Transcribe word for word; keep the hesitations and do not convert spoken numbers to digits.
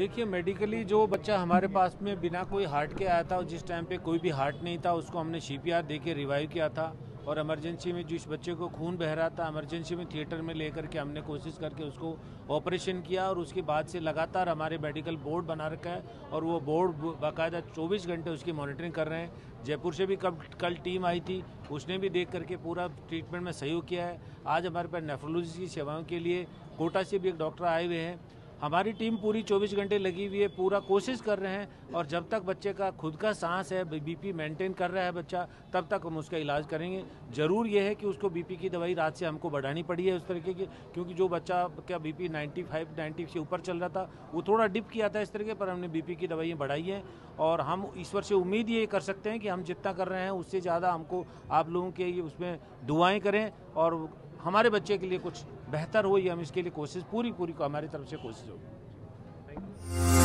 देखिए, मेडिकली जो बच्चा हमारे पास में बिना कोई हार्ट के आया था और जिस टाइम पे कोई भी हार्ट नहीं था, उसको हमने सीपीआर दे के रिवाइव किया था। और इमरजेंसी में जिस बच्चे को खून बह रहा था, इमरजेंसी में थिएटर में लेकर के हमने कोशिश करके उसको ऑपरेशन किया। और उसके बाद से लगातार हमारे मेडिकल बोर्ड बना रखा है और वो बोर्ड बाकायदा चौबीस घंटे उसकी मॉनिटरिंग कर रहे हैं। जयपुर से भी कब कल टीम आई थी, उसने भी देख करके पूरा ट्रीटमेंट में सहयोग किया है। आज हमारे पास नेफ्रोलॉजी की सेवाओं के लिए कोटा से भी एक डॉक्टर आए हुए हैं। हमारी टीम पूरी चौबीस घंटे लगी हुई है, पूरा कोशिश कर रहे हैं। और जब तक बच्चे का खुद का सांस है, बीपी मेंटेन कर रहा है बच्चा, तब तक हम उसका इलाज करेंगे। ज़रूर यह है कि उसको बीपी की दवाई रात से हमको बढ़ानी पड़ी है उस तरीके की, क्योंकि जो बच्चा का बीपी पचानवे नब्बे से ऊपर चल रहा था, वो थोड़ा डिप किया था इस तरीके पर। हमने बीपी की दवाइयाँ बढ़ाई हैं और हम ईश्वर से उम्मीद ये कर सकते हैं कि हम जितना कर रहे हैं उससे ज़्यादा हमको आप लोगों के उसमें दुआएँ करें और हमारे बच्चे के लिए कुछ बेहतर हो। ये हम इसके लिए कोशिश पूरी पूरी को हमारी तरफ से कोशिश होगी।